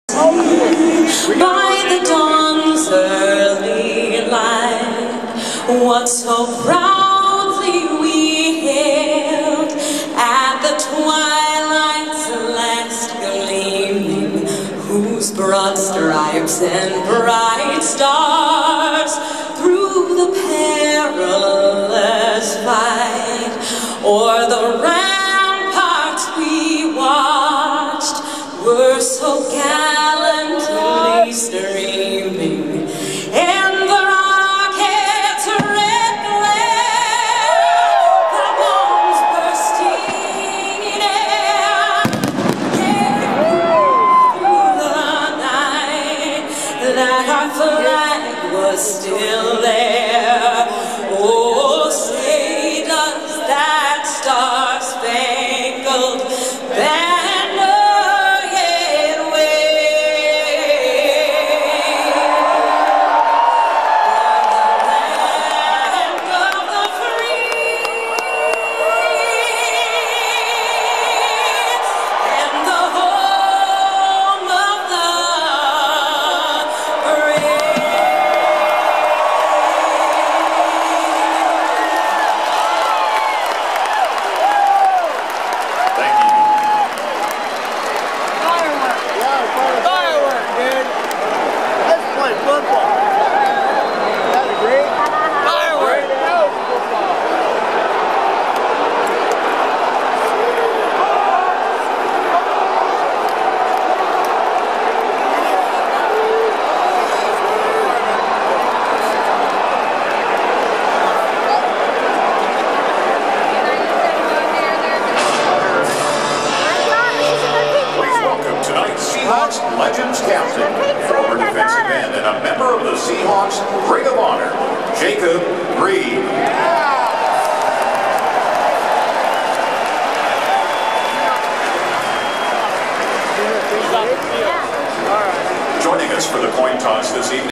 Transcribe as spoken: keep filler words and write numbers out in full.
By the dawn's early light, what so proudly we hailed at the twilight's last gleaming, whose broad stripes and bright stars through the perilous fight o'er the ramparts we watched were so gallantly streaming, and the rocket's red glare, the bombs bursting in air, carried through the night that our flag was still there. Oh, say does that star-spangled banner Legends Captain, former defensive end and a member of the Seahawks Ring of Honor, Jacob Reed. Joining us for the coin toss this evening.